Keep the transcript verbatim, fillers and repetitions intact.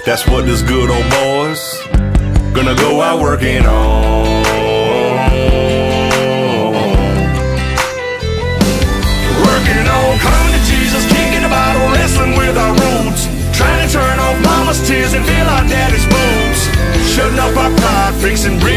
That's what this good old boy's gonna go out working on. Working on, coming to Jesus, kicking the bottle, wrestling with our roots, trying to turn off mama's tears and fill our daddy's boots, shutting up our pride, fixing bricks